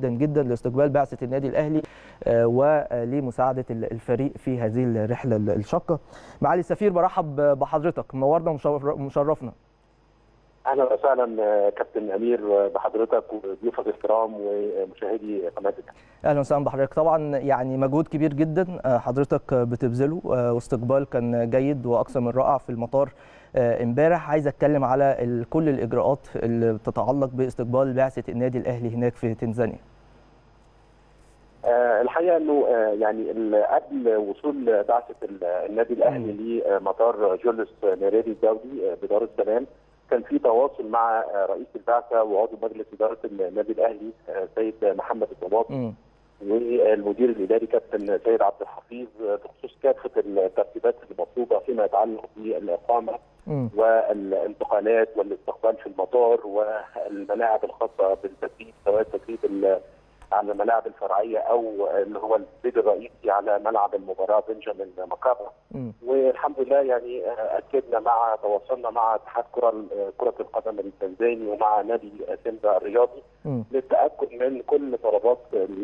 جدا جدا لاستقبال بعثه النادي الاهلي ولمساعده الفريق في هذه الرحله الشاقه. معالي السفير برحب بحضرتك، منورنا ومشرفنا. اهلا وسهلا كابتن امير بحضرتك وضيوفك الكرام ومشاهدي قناتك. اهلا وسهلا بحضرتك. طبعا يعني مجهود كبير جدا حضرتك بتبذله، واستقبال كان جيد واكثر من رائع في المطار امبارح. عايز اتكلم على كل الاجراءات اللي بتتعلق باستقبال بعثه النادي الاهلي هناك في تنزانيا. الحقيقه انه يعني قبل وصول بعثه النادي الاهلي لمطار جوليوس نيريري الدولي بدار السلام كان في تواصل مع رئيس البعثه وعضو مجلس اداره النادي الاهلي سيد محمد الضباطي والمدير الاداري كابتن سيد عبد الحفيظ بخصوص كافه الترتيبات المطلوبه فيما يتعلق بالاقامه والانتقالات والاستقبال في المطار والملاعب الخاصه بالتدريب، سواء التدريب على الملاعب الفرعيه او اللي هو التدريب الرئيسي على ملعب المباراه بنجامين مكابا. والحمد لله يعني تواصلنا مع اتحاد كره القدم التنزاني ومع نادي سيمبا الرياضي للتاكد من كل طلبات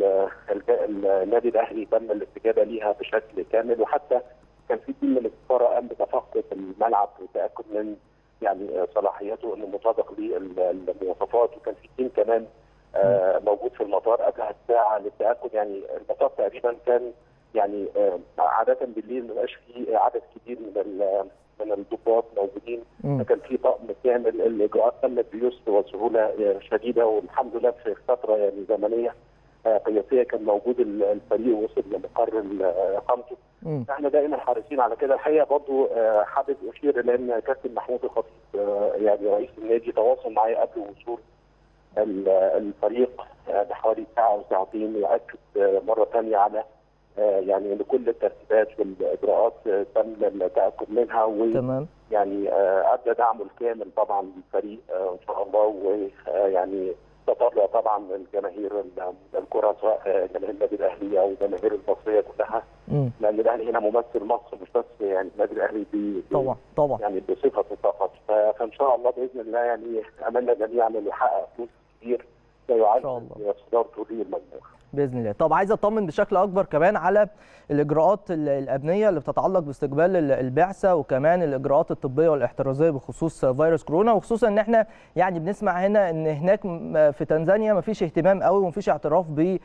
النادي الاهلي تم الاستجابه ليها بشكل كامل، وحتى كان في تيم من السفاره قام بتفقد الملعب للتاكد من يعني صلاحيته انه مطابق للمواصفات، وكان في تيم كمان موجود في المطار قبل الساعه للتاكد. يعني المطار تقريبا كان يعني عاده بالليل ما بقاش في عدد كبير من الضباط موجودين، فكان في طقم كامل. الاجراءات تمت بيسر وسهوله شديده، والحمد لله في فتره يعني زمنيه قياسيه كان موجود الفريق ووصل لمقر اقامته. احنا دائما حريصين على كده. الحقيقه برضه حابب اشير لان كابتن محمود الخطيب يعني رئيس النادي تواصل معايا قبل وصول الفريق بحوالي ساعه او ساعتين، ويؤكد مره ثانيه على يعني ان كل الترتيبات والاجراءات تم التاكد منها، ويعني ادى دعمه الكامل طبعا للفريق ان شاء الله. ويعني تطلع طبعا الجماهير الكره سواء جماهير النادي الاهلي او الجماهير المصريه كلها، لان الاهلي هنا ممثل مصر مش بس يعني النادي الاهلي طبعا يعني بصفه فقط. فان شاء الله باذن الله يعني املنا جميعا انه يحقق فوز كبير لا يعد صدارته للمجموعه باذن الله. طب عايز اطمن بشكل اكبر كمان على الاجراءات الامنيه اللي بتتعلق باستقبال البعثه، وكمان الاجراءات الطبيه والاحترازيه بخصوص فيروس كورونا، وخصوصا ان احنا يعني بنسمع هنا ان هناك في تنزانيا ما فيش اهتمام قوي وما فيش اعتراف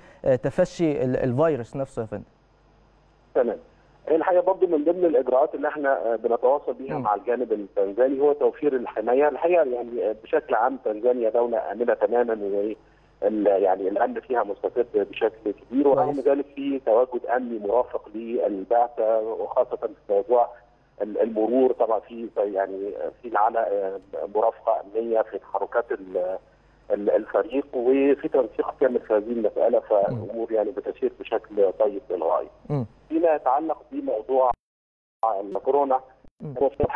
بتفشي الفيروس نفسه يا فندم. تمام. الحقيقه برضه من ضمن الاجراءات اللي احنا بنتواصل بيها مع الجانب التنزاني هو توفير الحمايه. الحقيقه يعني بشكل عام تنزانيا دوله امنه تماما، يعني الامن فيها مستقر بشكل كبير، ورغم ذلك في تواجد امني مرافق للبعثه، وخاصه في موضوع المرور. طبعا في يعني في معانا مرافقه امنيه في تحركات الفريق، وفي تنسيق كامل في هذه المساله، فالامور يعني بتسير بشكل طيب للغايه. فيما يتعلق بموضوع الكورونا، هو في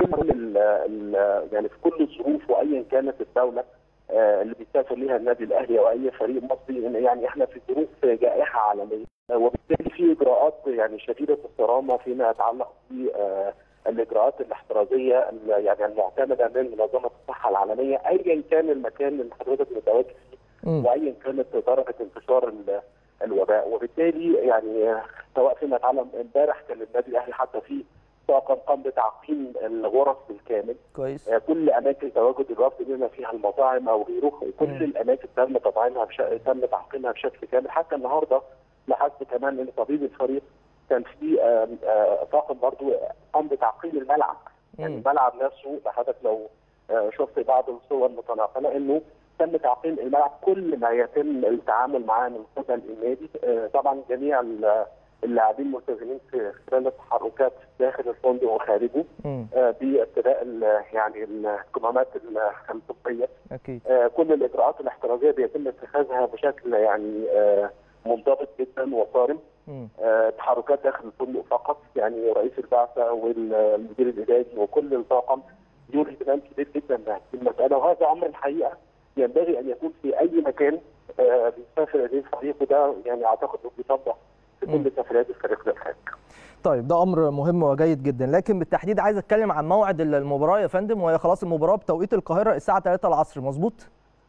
يعني في كل الظروف وايا كانت الدوله اللي بيسافر ليها النادي الاهلي او اي فريق مصري، يعني احنا في ظروف جائحه عالميه، وبالتالي في اجراءات يعني شديده الصرامه فيما يتعلق بالاجراءات الاحترازيه يعني المعتمده من منظمه الصحه العالميه ايا كان المكان اللي حضرتك متواجد فيه وايا كانت درجه انتشار الوباء. وبالتالي يعني سواء فيما يتعلق امبارح كان النادي الاهلي حتى فيه طاقم قام بتعقيم الغرف بالكامل. كويس. كل اماكن تواجد الوفد بما فيها المطاعم او غيره، كل الاماكن تم تطعيمها تم تعقيمها بشكل كامل. حتى النهارده لاحظت كمان ان طبيب الفريق كان في طاقم برضه قام بتعقيم الملعب. يعني الملعب نفسه حضرتك لو شفت بعض الصور المتناقله انه تم تعقيم الملعب، كل ما يتم التعامل معاه من قبل النادي. طبعا جميع اللاعبين ملتزمين في خلال التحركات داخل الفندق وخارجه باتباع يعني الكمامات الطبيه. اكيد. كل الاجراءات الاحترازيه بيتم اتخاذها بشكل يعني منضبط جدا وصارم. تحركات داخل الفندق فقط، يعني رئيس البعثه والمدير الاداري وكل الطاقم يولي اهتمام كبير جدا بالمساله، وهذا امر الحقيقه ينبغي ان يكون في اي مكان بيسافر اليه الفريق، وده يعني اعتقد انه بيطبق في كل سفريات الفريق للخارج. طيب ده امر مهم وجيد جدا، لكن بالتحديد عايز اتكلم عن موعد المباراه يا فندم، وهي خلاص المباراه بتوقيت القاهره الساعه 3 العصر، مظبوط؟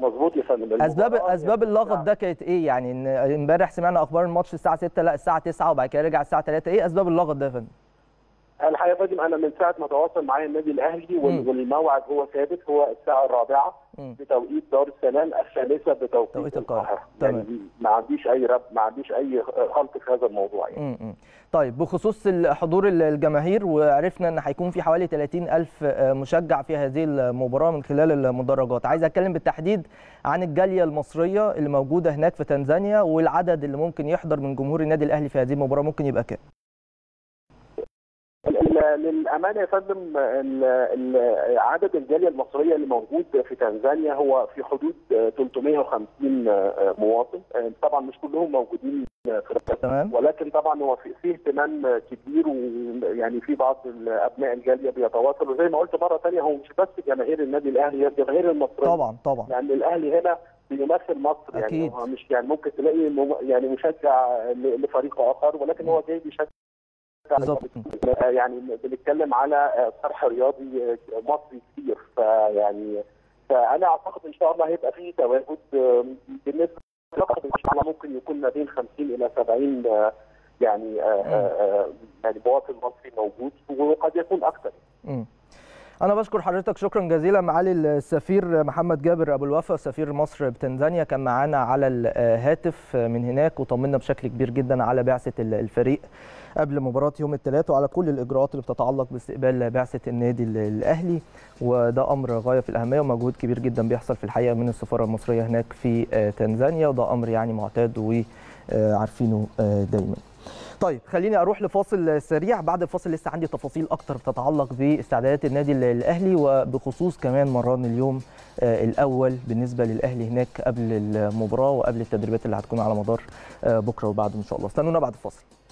مظبوط يا فندم. اسباب اللغط ده كانت ايه؟ يعني ان امبارح سمعنا اخبار الماتش الساعه 6 لا الساعه 9 وبعد كده رجع الساعه 3، ايه اسباب اللغط ده يا فندم؟ الحقيقه يا فندم انا من ساعه ما تواصل معايا النادي الاهلي والموعد هو ثابت، هو الساعه 4 بتوقيت دار السلام، 5 بتوقيت القاهره. يعني ما عنديش اي ما عنديش اي خلط في هذا الموضوع يعني. طيب بخصوص حضور الجماهير، وعرفنا ان هيكون في حوالي 30,000 مشجع في هذه المباراه من خلال المدرجات، عايز اتكلم بالتحديد عن الجاليه المصريه اللي موجوده هناك في تنزانيا، والعدد اللي ممكن يحضر من جمهور النادي الاهلي في هذه المباراه ممكن يبقى كام؟ للامانه يا فندم عدد الجاليه المصريه اللي موجود في تنزانيا هو في حدود 350 مواطن، طبعا مش كلهم موجودين في ولكن طبعا هو في اهتمام كبير، ويعني في بعض ابناء الجاليه بيتواصلوا زي ما قلت مره ثانيه، هو مش بس جماهير النادي الاهلي، هي الجماهير المصريه طبعا يعني الاهلي هنا بيمثل مصر. يعني أكيد. هو مش يعني ممكن تلاقي يعني مشجع لفريق اخر، ولكن هو جاي بيشجع بالظبط. يعني بنتكلم على طرح رياضي مصري كبير، فانا اعتقد ان شاء الله هيبقى فيه تواجد بالنسبه للقطاع، ان شاء الله ممكن يكون ما بين 50 الى 70 يعني مواطن مصري موجود، وقد يكون اكثر. أنا بشكر حضرتك شكرا جزيلا معالي السفير محمد جابر أبو الوفا سفير مصر بتنزانيا، كان معانا على الهاتف من هناك وطمنا بشكل كبير جدا على بعثة الفريق قبل مباراة يوم الثلاث وعلى كل الإجراءات اللي بتتعلق باستقبال بعثة النادي الأهلي، وده أمر غاية في الأهمية ومجهود كبير جدا بيحصل في الحقيقة من السفارة المصرية هناك في تنزانيا، وده أمر يعني معتاد وعارفينه دايما. طيب خليني اروح لفاصل سريع، بعد الفاصل لسه عندي تفاصيل اكتر بتتعلق باستعدادات النادي الاهلي وبخصوص كمان مران اليوم الاول بالنسبه للاهلي هناك قبل المباراه وقبل التدريبات اللي هتكون على مدار بكره وبعده ان شاء الله. استنونا بعد الفاصل.